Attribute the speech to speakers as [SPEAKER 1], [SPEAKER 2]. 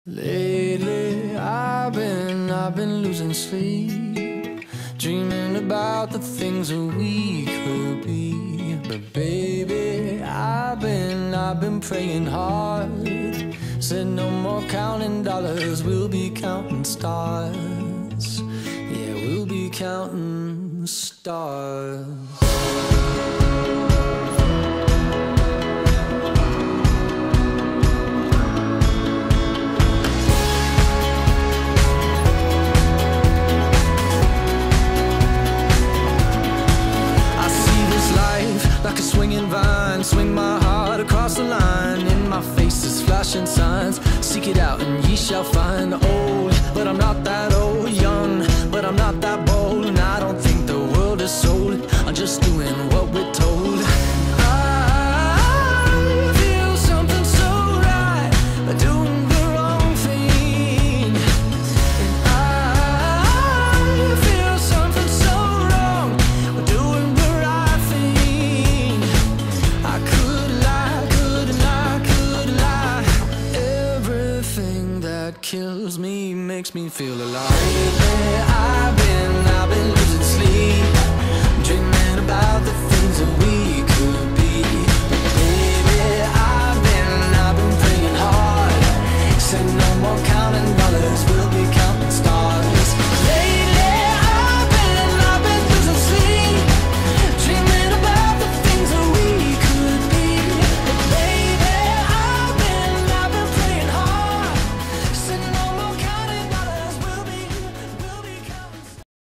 [SPEAKER 1] Lately I've been losing sleep, dreaming about the things that we could be. But baby, I've been praying hard. Said no more counting dollars, we'll be counting stars. Yeah, we'll be counting stars. Like a swinging vine, swing my heart across the line. In my face is flashing signs. Seek it out and ye shall find. Old, but I'm not that old. Young, but I'm not that bold. And I don't think the world is sold. I'm just doing what we're told. I feel something so right, doing the wrong thing. And I feel something so wrong, doing the right thing. I could lie. Everything that kills me makes me feel alive. Lately I've been losing sleep, dreaming about the